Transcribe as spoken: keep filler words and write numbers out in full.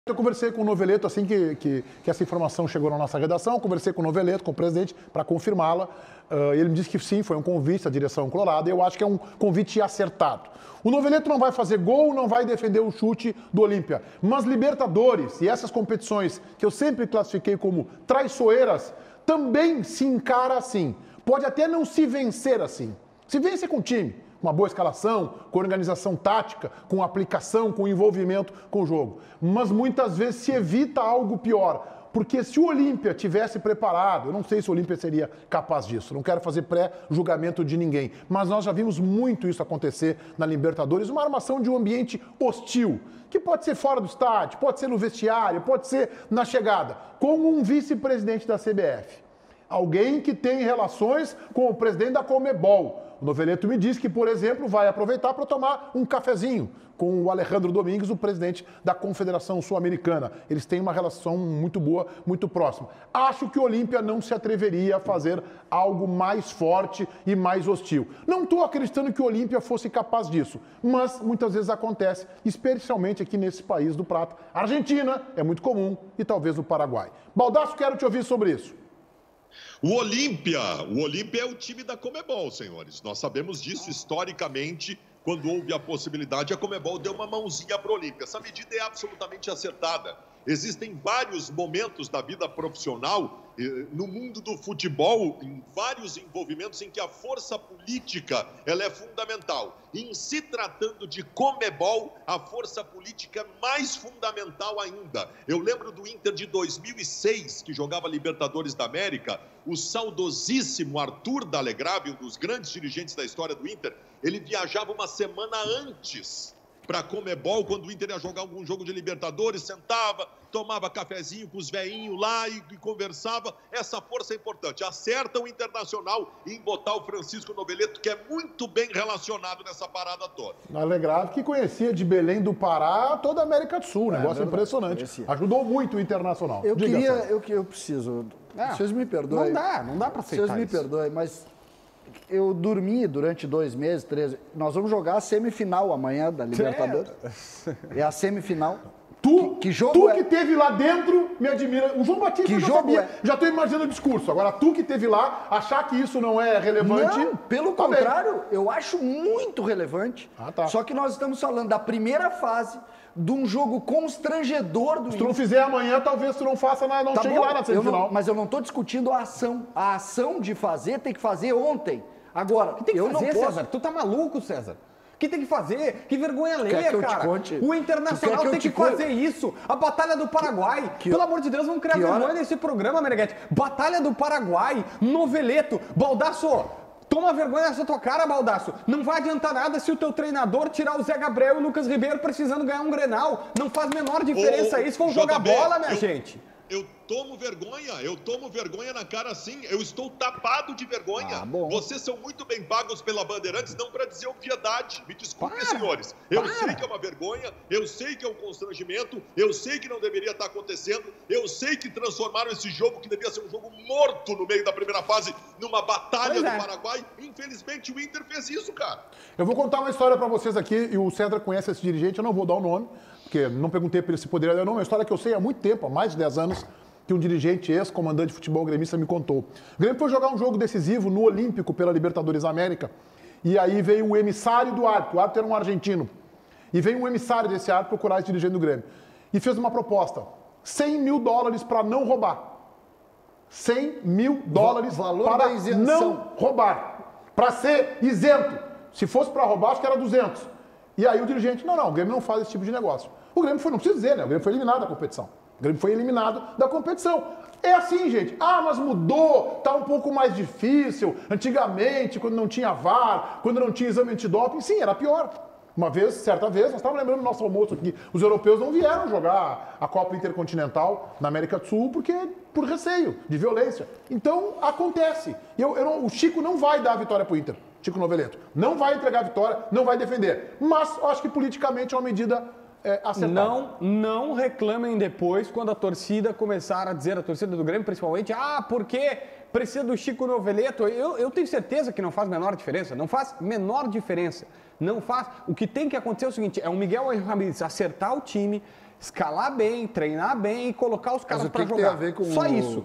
Eu conversei com o Noveleto assim que, que, que essa informação chegou na nossa redação, conversei com o Noveleto, com o presidente, para confirmá-la. Uh, ele me disse que sim, foi um convite da direção colorada e eu acho que é um convite acertado. O Noveleto não vai fazer gol, não vai defender o chute do Olímpia, mas Libertadores e essas competições que eu sempre classifiquei como traiçoeiras, também se encara assim. Pode até não se vencer assim. Se vence com o time, com uma boa escalação, com organização tática, com aplicação, com envolvimento com o jogo. Mas muitas vezes se evita algo pior. Porque se o Olímpia tivesse preparado, eu não sei se o Olímpia seria capaz disso, não quero fazer pré-julgamento de ninguém, mas nós já vimos muito isso acontecer na Libertadores, uma armação de um ambiente hostil, que pode ser fora do estádio, pode ser no vestiário, pode ser na chegada, com um vice-presidente da C B F. Alguém que tem relações com o presidente da Conmebol. O Noveleto me disse que, por exemplo, vai aproveitar para tomar um cafezinho com o Alejandro Domingues, o presidente da Confederação Sul-Americana. Eles têm uma relação muito boa, muito próxima. Acho que o Olímpia não se atreveria a fazer algo mais forte e mais hostil. Não estou acreditando que o Olímpia fosse capaz disso, mas muitas vezes acontece, especialmente aqui nesse país do Prata. A Argentina é muito comum e talvez o Paraguai. Baldasso, quero te ouvir sobre isso. O Olímpia, o Olímpia é o time da Conmebol, senhores. Nós sabemos disso historicamente, quando houve a possibilidade, a Conmebol deu uma mãozinha para o Olímpia. Essa medida é absolutamente acertada. Existem vários momentos da vida profissional, no mundo do futebol, em vários envolvimentos em que a força política ela é fundamental. Em se tratando de Conmebol, a força política é mais fundamental ainda. Eu lembro do Inter de dois mil e seis, que jogava Libertadores da América, o saudosíssimo Arthur D'Alegrave, um dos grandes dirigentes da história do Inter, ele viajava uma semana antes para a Conmebol, quando o Inter ia jogar algum jogo de Libertadores, sentava, tomava cafezinho com os velhinhos lá e, e conversava. Essa força é importante. Acerta o Internacional em botar o Francisco Noveleto, que é muito bem relacionado nessa parada toda. Alegrado que conhecia de Belém do Pará toda a América do Sul, um negócio é impressionante. Conhecia. Ajudou muito o Internacional. Eu Diga queria, eu, eu preciso, é, vocês me perdoem. Não dá, não dá para aceitar Vocês me isso. perdoem, mas eu dormi durante dois meses, três. Nós vamos jogar a semifinal amanhã da Libertadores. É, é a semifinal. Tu, que, que jogo tu é? que teve lá dentro, me admira. O João Batista que eu já jogo sabia. É? Já estou imaginando o discurso. Agora, tu que teve lá, achar que isso não é relevante... Não, pelo tá contrário, bem. eu acho muito relevante. Ah, tá. Só que nós estamos falando da primeira fase de um jogo constrangedor do Se tu não fizer amanhã, talvez tu não faça, na, não tá chegue bom, lá na semifinal. não, mas eu não estou discutindo a ação. A ação de fazer tem que fazer ontem. Agora, que tem que eu fazer, não posso... César? Tu tá maluco, César? O que tem que fazer? Que vergonha alheia, que eu cara. te conte? O Internacional que tem que conte? fazer isso. A Batalha do Paraguai. Que... Pelo amor de Deus, vamos criar que vergonha hora... nesse programa, Meneghete. Batalha do Paraguai, Noveleto, Baldasso. Toma vergonha nessa tua cara, Baldasso. Não vai adiantar nada se o teu treinador tirar o Zé Gabriel e o Lucas Ribeiro precisando ganhar um Grenal. Não faz menor diferença ô, ô, isso. Vão J B, jogar bola, minha eu... gente. Eu tomo vergonha, eu tomo vergonha na cara sim, eu estou tapado de vergonha. Ah, bom. Vocês são muito bem pagos pela Bandeirantes, não para dizer obviedade. Me desculpem, para, senhores. Eu para. sei que é uma vergonha, eu sei que é um constrangimento, eu sei que não deveria estar acontecendo, eu sei que transformaram esse jogo, que devia ser um jogo morto no meio da primeira fase, numa batalha pois do é. Paraguai. Infelizmente o Inter fez isso, cara. Eu vou contar uma história para vocês aqui, e o César conhece esse dirigente, eu não vou dar o nome, porque não perguntei para ele se poderia dar o nome, é uma história que eu sei há muito tempo, há mais de dez anos, que um dirigente ex-comandante de futebol gremista me contou. O Grêmio foi jogar um jogo decisivo no Olímpico pela Libertadores América, e aí veio o emissário do árbitro, o árbitro era um argentino, e veio um emissário desse árbitro procurar esse dirigente do Grêmio, e fez uma proposta, cem mil dólares para não roubar. cem mil dólares valor para da isenção. não roubar, para ser isento. Se fosse para roubar, acho que era duzentos. E aí o dirigente, não, não, o Grêmio não faz esse tipo de negócio. O Grêmio foi, não precisa dizer, né? O Grêmio foi eliminado da competição. O Grêmio foi eliminado da competição. É assim, gente. Ah, mas mudou, tá um pouco mais difícil. Antigamente, quando não tinha V A R, quando não tinha exame antidoping, sim, era pior. Uma vez, certa vez, nós estávamos lembrando do nosso almoço aqui, os europeus não vieram jogar a Copa Intercontinental na América do Sul porque por receio de violência. Então, acontece. Eu, eu não, o Chico não vai dar a vitória para o Inter, Chico Noveleto. Não vai entregar a vitória, não vai defender. Mas eu acho que politicamente é uma medida é, acertada. Não, não reclamem depois quando a torcida começar a dizer, a torcida do Grêmio principalmente, ah, porque precisa do Chico Noveleto. Eu, eu tenho certeza que não faz menor diferença. Não faz menor diferença. Não faz. O que tem que acontecer é o seguinte, é o Miguel Ramírez acertar o time, escalar bem, treinar bem e colocar os caras Mas o pra que, que jogar. tem a ver com Só o, isso.